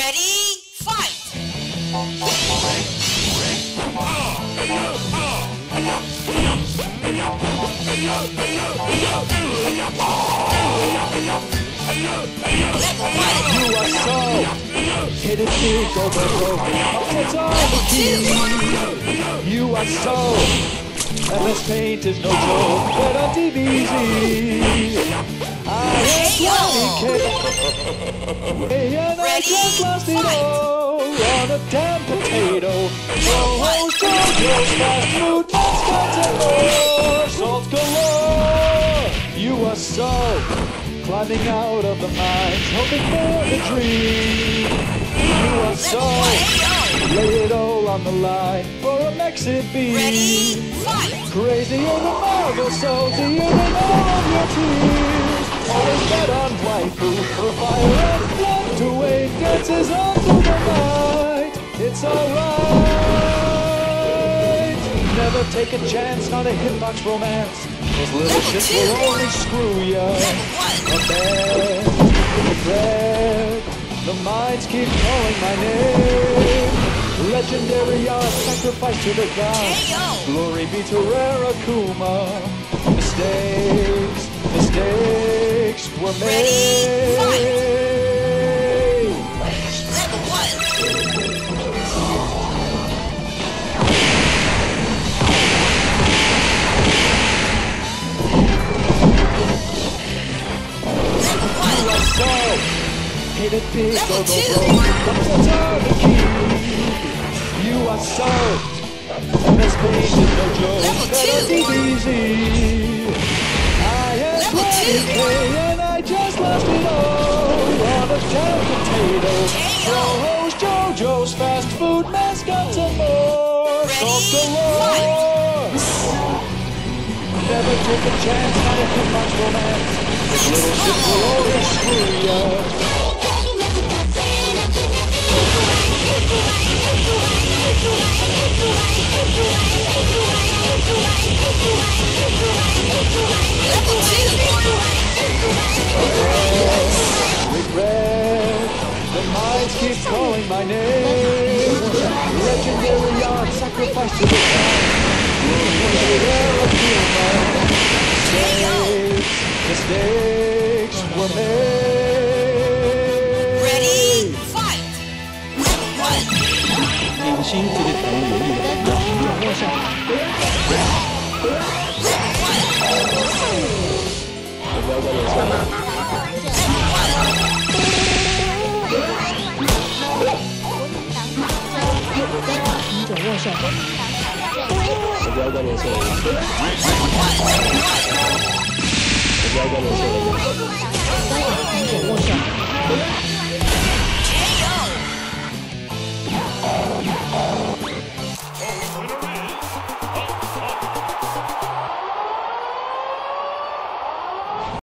Ready, fight! You are so hit it big, go, go, go. It's all the key. You are so MS Paint is no joke, but on DBZ I am 20K. And I just lost it all on a damn potato. Yo-ho's, JoJo's, fast food, mascots and more. Salt galore. You are so climbing out of the mines, hoping for the dream. You are so lay it all on the line for a Mexit beat. Ready, fight! Crazy in the marble, so the all of your tears. Always bet on waifu for fire and blood to wait dances onto the night. It's alright. Never take a chance, not a hitbox romance. Those little shits will only screw ya. A bad regret. The minds keep calling my name. Legendary art, sacrifice to the gods. Glory be to Rare Akuma. Mistakes were made. Level 1! So, hit it big, go, go, go. That's the key. You are so MS Paint is no joke. Better DBZ. I am 20K and I just lost it all on a damn potato. Yo-ho's, JoJo's, fast food, mascots and more. Salt galore. Never take a chance, not a hitbox romance. This little shit will always screw ya. Regret, the minds keep calling my name. Legendary art, sacrifice to the gods. Mistakes were made. Ready, fight! Level 1! 明星这个团员里的掌握上。不要再留下了。掌握上。不要再留下了。不要再留下了。